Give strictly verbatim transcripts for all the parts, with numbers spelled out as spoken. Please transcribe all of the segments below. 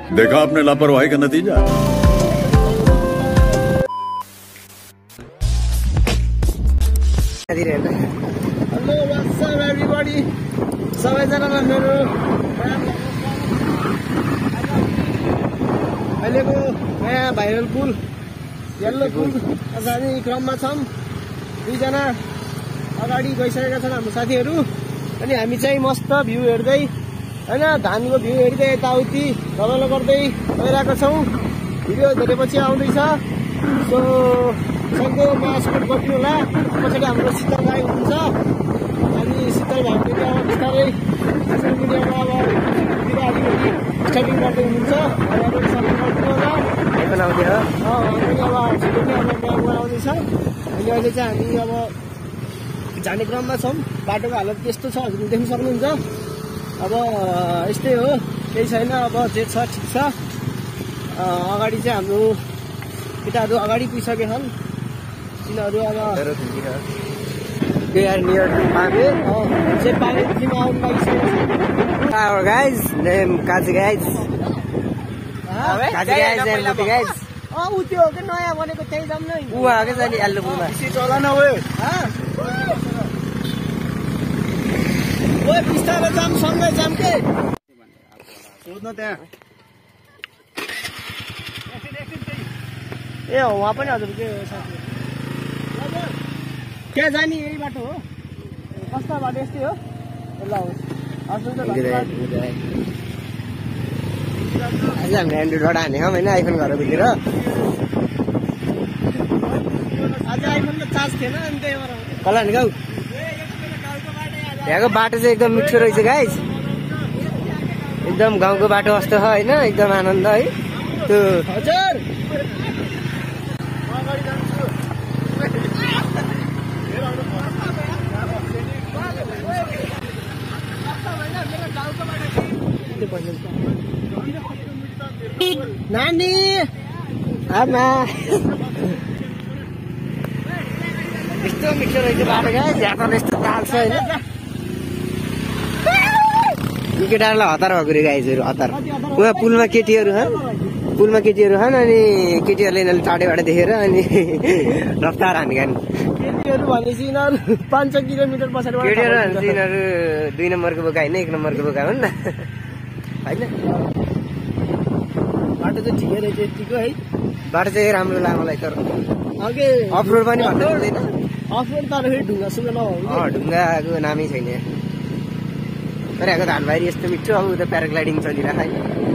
देखा आपने लापरवाही का नतीजा। हेलो व्हाट्स अप एभ्रीबडी, सबैजनालाई मेरो अहिलेको नयाँ भाइरल पुल येल्लो पुल जाने क्रममा छौँ। दुईजना अगाडि गइसकेका छन् हाम्रो साथीहरू, अनि हामी चाहिँ मस्त भ्यू हेर्दै होइन धानको भ्यू हेर्दै यताउति रमाइलो गर्दै गइरहेका छौँ। भिडियो धेरै पछि आउँदैछ, सो सक्दो नयाँ सपोर्ट गरिदिनु होला। पछाडि हाम्रो शीतल भाइ हुनुहुन्छ, अनि शीतल भाइले अब बिस्तारै सोसियल मिडियामा अब अलिकति स्टार्टिङ गर्दै हुनुहुन्छ। सपोर्ट गरिदिनु होला। बनाउँदै हो अनि अब छिटो नै अब ब्याङ्कमा आउँदैछ। अनि अहिले चाहिँ हामी अब जाने क्रममा छौँ। बाटोको हालत त्यस्तो छ, हजुरले देख्न सक्नुहुन्छ। अब यस्तै हो, केही छैन। अब जे छ ठिक छ। अगाडि चाहिँ हाम्रो केटाहरू अगाडि पुगिसकेका छन्। तिनीहरू अब दे आर नियर टु पावे चाहिँ पावेदेखिमा आउनु लागिसकेको छ। गाइज नेम काजी गाइज काजी गाइज नेम मुटी गाइज। अँ ऊ त्यो हो कि नयाँ बनेको त्यही जाऊँ न। ऊ आएकै छ नि आलु पुलमा चला न हो। ओए बिस्तारै जाम, सँगै जाम के सोध्न त्यहाँ। ए हो उहाँ पनि हजुर के साथी त्यहाँ जाने यही बाटो हो। कस्तो बाटो यस्तै हो। ल हजुर त आज हामीले एन्ड्रोइडबाट हानेको होइन आइफोन घर भित्र। आज आइफोनको चार्ज थिएन अनि त्यही भएर कला नि गाउँ। यहाँको बाटो चाहिँ एकदम मिठो रहेछ गाइज, एकदम गाउँको बाटो जस्तो छ होइन, एकदम आनन्द है त्यो। हजुर नानी आमा यस्तो मिठो रहेछ बाटो गाइज। यहाँ त यस्तो ताल छ होइन। केटाहरूलाई हतार भएको रे गाइजहरू, हतार। उहाँ पुलमा केटीहरू छन्, पुलमा केटीहरू छन् अनि केटीहरूले यिनीहरूले टाढेबाट देखेर अनि रफ्तार हानेका। केटीहरू भनेपछि यिनीहरू पाँच छ किलोमिटर पछाडि केटीहरू भनेपछि यिनीहरू दुई नम्बरको बोका होइन, एक नम्बरको बोका हुन् न होइन। बाटो चाहिँ ठिकै रहेछ यतिको है। बाटो चाहिँ राम्रो लाग्यो मलाई, तर अघि अफरोड पनि भन्नु हुँदैन। अफरोड तर फेरि ढुङ्गा सुङ्गा नभए ढुङ्गाको नामै छैन। तर यहाँको धानबारी यस्तो मिठो। अब उता प्याराग्लाइडिङ चलिरहेको होइन,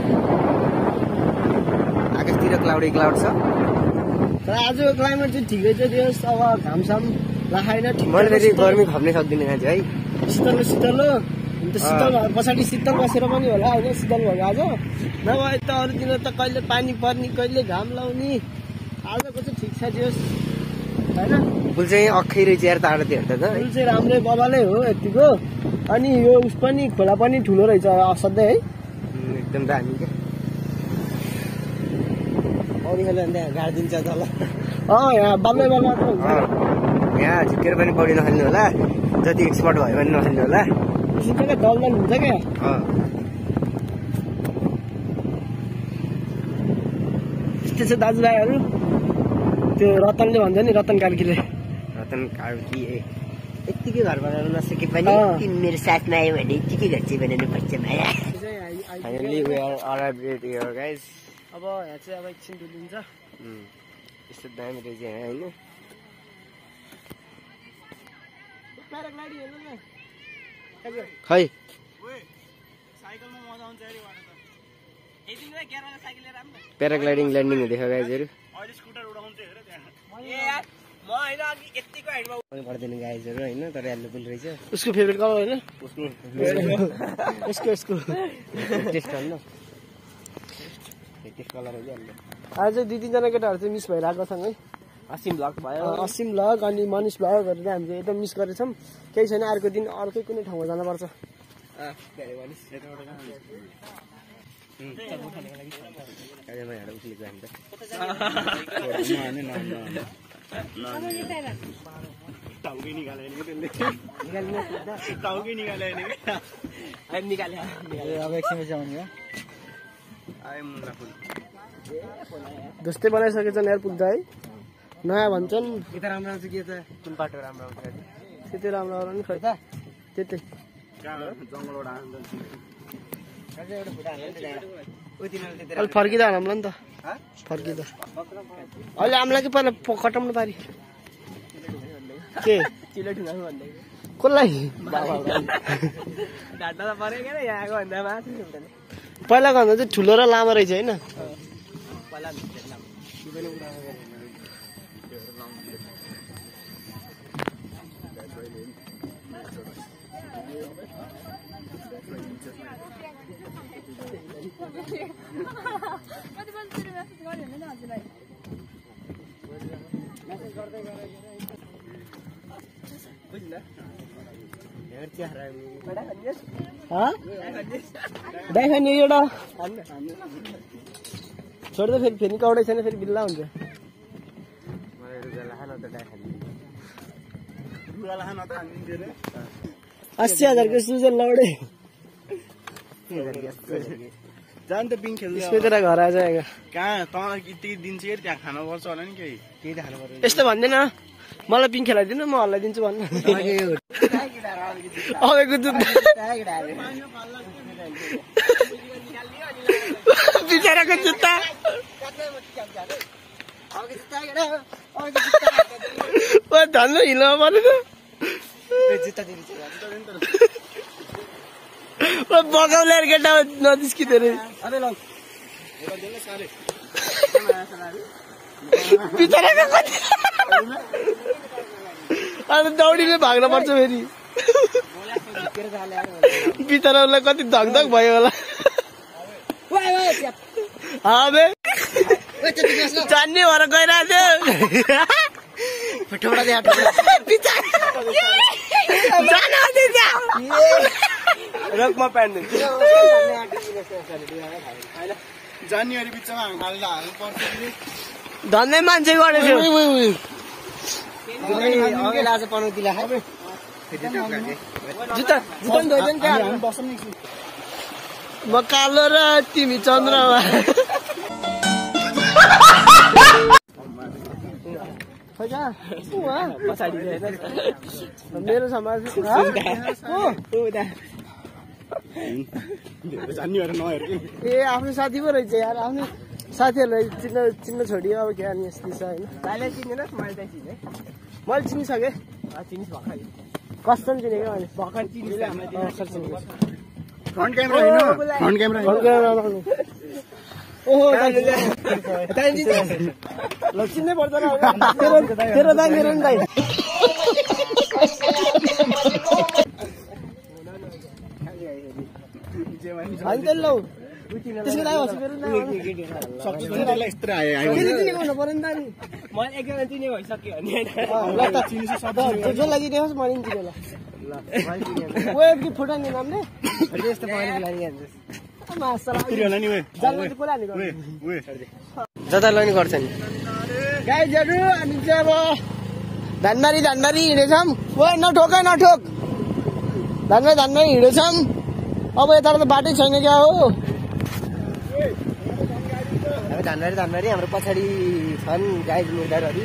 आकाशतिर क्लाउडी क्लाउड छ। तर आजको क्लाइमेट चाहिँ ठिकै छ। त्यो अब घामसाम लाखाइन ठिक। मैले फेरि गर्मी खप्नै सक्दिनँ यहाँ चाहिँ है। शीतल शीतल हो अन्त शीतल पछाडि शीतल बसेर पनि होला होइन, शीतल भयो आज। नभए त अरू दिन त कहिले पानी पर्ने कहिले घाम लाउने। आजको चाहिँ ठिक छ त्यो होइन। पुल चाहिँ अखै रहेछ यार, टाढो त्यो हेर्दा त पुल चाहिँ राम्रै बबालै हो यतिको। अनि यो उस पनि खोला पनि ठुलो रहेछ असाध्यै है, एकदम दामी क्या। पौडी खेल्यो भने त्यहाँ गाडिदिन्छ तल। अँ यहाँ बल्लै बल्ल यहाँ झिकेर पनि पौडी नखेल्नु होला, जति एक्सपर्ट भयो भने नखेल्नु होला। क्या दल दल हुन्छ क्या। यस्तै छ दाजुभाइहरू। त्यो रतनले भन्छ नि, रतन कार्कीले, रतन कार्की यत्तिकै घर बनाउनु नसके पनि मेरो साथमा आयो भने यत्तिकै घर चाहिँ बनाउनु पर्छ भाइ। Finally we are arrived here guys. अब यहाँ चाहिँ अब एकछिन डुलिन्छ। यस्तो दामी रहेछ यहाँ होइन। खै प्याराग्लाइडिङ ल्यान्डिङ हुँदैछ गाइजहरू। पर्दैन गाइजहरू होइन, तर याल्लो पुल रहेछ। उसको फेभरेट कलर होइन, उसको यसको यसको टेस्ट होइन, टेस्ट कलर हो याल्लो। आज दुई तिनजना केटाहरू चाहिँ मिस भइरहेको छन् है। असीम भ्लग भयो, असीम भ्लग अनि मनिष भ्लग गरेर हामीले एकदम मिस गरेछौँ। केही छैन, अर्को दिन अर्कै कुनै ठाउँमा जानुपर्छ। टाउकै निकाले टाउकै निकाले निकाले अब एकछिन पछि आउने हो। जस्तै बनाइसकेछन् यार पुग्दा है नयाँ भन्छन् यता राम्रो आउँछ के त कुन बाटो राम्रो आउँछ त्यति राम्रो आउला नि खै त त्यतै जङ्गलबाट आउँछ अलि फर्किँदा हाल्ला नि त फर्किँदा अहिले हामीलाई कि पहिला कटाउनु पारि के चिलो ढुङ्गामा भन्दै कसलाई ढाड्दा त पऱ्यो क्या यहाँको भन्दा माथि पहिलाको भन्दा चाहिँ ठुलो र लामो रहेछ होइन पहिला डाइ खाने एउटा छोड्दा फेरि फेरि कौडै छैन फेरि बिल्ला हुन्छ अस्सी हजारको सुजन लाउडे जान त पिङ खेल्दै यसको तेरा घर आएछ कहाँ तँलाई टिकट दिन्छ कि त्यहाँ खानु पर्छ होला नि केही केही त खानु पर्छ यस्तो भन्दैन मलाई पिङ खेलाइदिनु म हल्लाइदिन्छु भन्नु अबको दुध बिचराको जुत्ता धन्नु हिलोमा परेको बगाउले केटा नजिस्किँदो रहेछ बिचराको कति अन्त दौडीले भाग्न पर्छ फेरि बिचरालाई कति धकधक भयो होला जान्ने भएर गइरहेको थियो रकमा प्यान्ट जान्नेहरू बिचमा हाल्दा हाल्नु पर्छ धन्दै मान्छे गरेको आज पनौतीला जुत्ता जुत्ता म कालो र तिमी चन्द्रमा पछाडि मेरो समाज ए आफ्नो साथी पो रहेछ यार आफ्नो साथीहरूलाई चिन्न चिन्न छोडियो अब क्या यस्तै छ होइन भाइलाई चिनेन मैले चाहिँ चिने मैले चिनिसकेँ चिनिस भर्खर कस्टम चिनेको मैले भर्खर चिनिस चिनेको फ्रन्ट क्यामेरा होइन फ्रन्ट क्यामेरा ओहो ल चिन्नै पर्दैन तेरो दाइ मेरो नि दाइ होइन लौ त्यसको दाइ हस्पिटल हुनु पऱ्यो नि त नि मैले एकजना चिने भइसक्यो ल त जो लागि दिनुहोस् मैले नि चिने ल वेब कि फोटो नि नामले यस्तो पकाएको लागि जता लैनी गर्छ नि गाइजहरू हामी चाहिँ अब धानबारी धानबारी हिँडेछौँ ओ नठोक नठोक धानबारी धानबारी हिँडेछौँ अब यता त बाटै छैन क्या हो धानबारी धानबारी हाम्रो पछाडि छन् गाइज मुर्दारहरू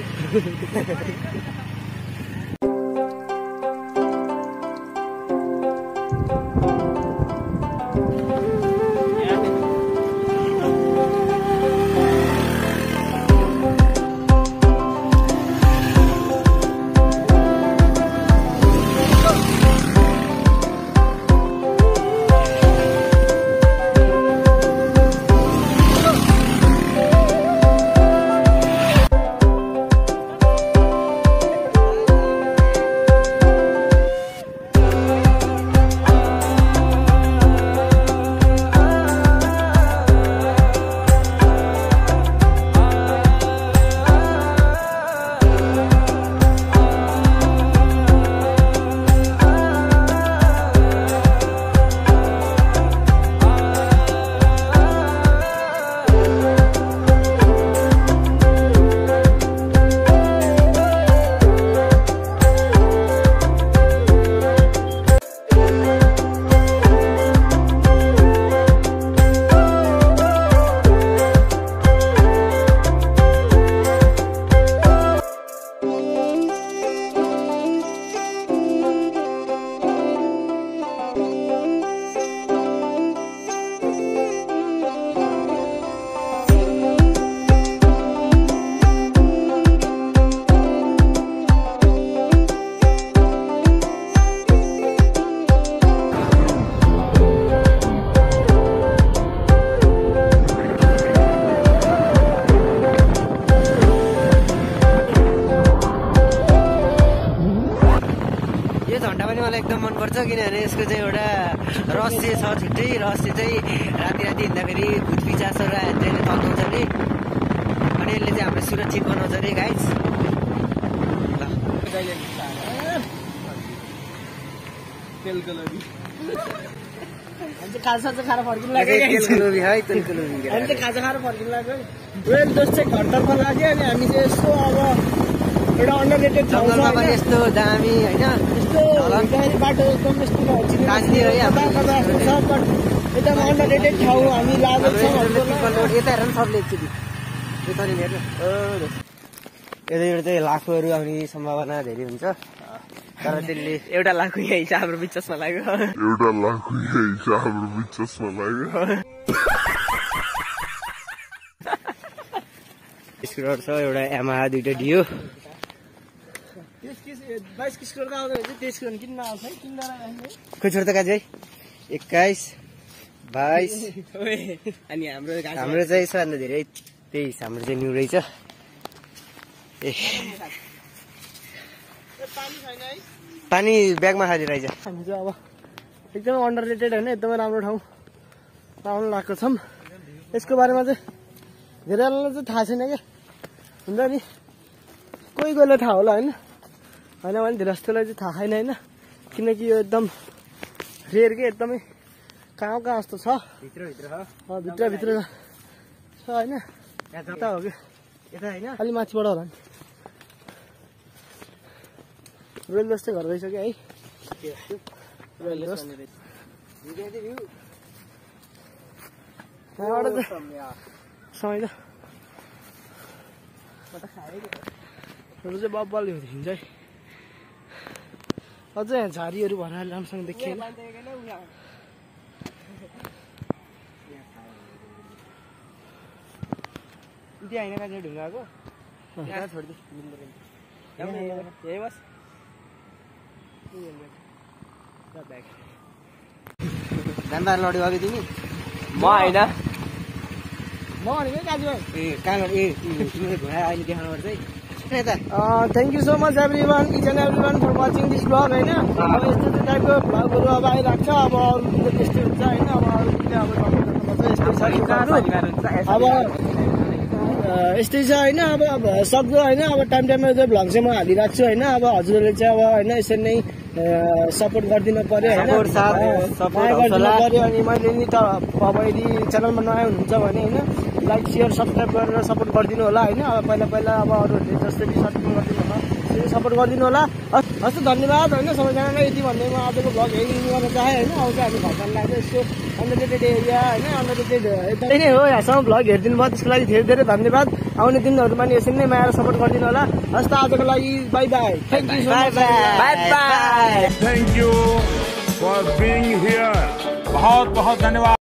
किनभने यसको चाहिँ एउटा रहस्य छ छुट्टै रहस्य चाहिँ राति राति हिँड्दाखेरि भुत पिचासहरू चाहिँ तन्काउँछ नि अनि यसले चाहिँ हाम्रो सुरक्षित बनाउँछ अरे गाइस। खाजा खाएर फर्किनु लाग्यो हामी खाजा खाएर फर्किनु लाग्यो रोयल दोस्त चाहिँ घरतर्फ लाग्यो अनि हामी चाहिँ यसो अब एउटा अन्डररेटेड जङ्गलमा पनि यस्तो दामी होइन यस्तो बाटो एकदम यस्तो एकदम अन्डररेटेड ठाउँ हामी लागेको छौँ। यता हेर सबले एकचोटि यताबाट चाहिँ लाखहरू आउने सम्भावना धेरै हुन्छ तर त्यसले एउटा लाख यहाँ हिसाब हाम्रो बिचमा लाग्यो एउटा लाख यहाँ हिसाब हाम्रो बिचमा लाग्यो स्कुटर छ एउटा यामाहा दुईटा डियो बाइस किलोको आउँदा तेइस किलो किन्न आउँछ है किन्न खोइ छोड त काजै एक्काइस बाइस अनि हाम्रो हाम्रो चाहिँ सबभन्दा धेरै तेइस हाम्रो चाहिँ न्यू रहेछ ए पानी ब्यागमा खाली रहेछ। हामी चाहिँ अब एकदमै अन्डररेटेड होइन एकदमै राम्रो ठाउँ पाउनु लागेको छौँ। यसको बारेमा चाहिँ धेरैलाई चाहिँ थाहा छैन क्या हुन्छ नि कोही कोहीलाई थाहा होला होइन होइन भने धेरै जस्तोलाई चाहिँ थाहा छैन होइन किनकि यो एकदम रेयर के एकदमै कहाँ कहाँ जस्तो छ भित्रभित्र छ होइन यता हो कि यता होइन अलि माथिबाट होला नि रोयल दोस्त चाहिँ घर गइसक्यो है रोयल दोस्त समय त चाहिँ बब्बल हिँड्छ है अझै यहाँ झारीहरू भएर राम्रोसँग देखिएन त्यहाँ होइन काजै ढुङ्गाको त्यहाँ छोडिदिए यही बस धान पार्न लड्यो अघि तिमी म होइन म भनेको दाजुभाइ ए कहाँ ए तिमीले घुँडा अहिले देखाउनु पर्छ है यता thank you so much every one each and every one for watching this blog होइन अब यस्तो यस्तो टाइपको ब्लगहरू अब आइरहेको छ अब अरू त्यस्तै हुन्छ होइन अब अरू अब यस्तै छ होइन अब सक्दो होइन अब टाइम टाइममा चाहिँ भ्लग चाहिँ म हालिरहेको छु होइन अब हजुरहरूले चाहिँ अब होइन यसरी नै सपोर्ट गरिदिनु पर्यो होइन गरिदिनु पर्यो अनि मैले नि त अब यदि च्यानलमा नयाँ हुनुहुन्छ भने होइन लाइक सेयर सब्सक्राइब गरेर सपोर्ट गरिदिनु होला होइन अब पहिला पहिला अब अरूहरूले जस्तै सपोर्ट गरिदिनु होला सपोर्ट गरिदिनु होला हस् धन्यवाद होइन सबैजनालाई यति भन्दै म आजको भ्लग एन्डिङ गर्न चाहेँ होइन अब चाहिँ हामी घर जानु लाग्यो यसो अन्डररेटेड एरिया होइन अन्डररेटेड यतै नै हो यहाँसम्म भ्लग हेरिदिनु भयो त्यसको लागि धेरै धेरै धन्यवाद आउने दिनहरूमा नि यसरी नै माया सपोर्ट गरिदिनु होला हस् त आजको लागि bye bye thank you bye bye thank you for being here बहुत बहुत धन्यवाद।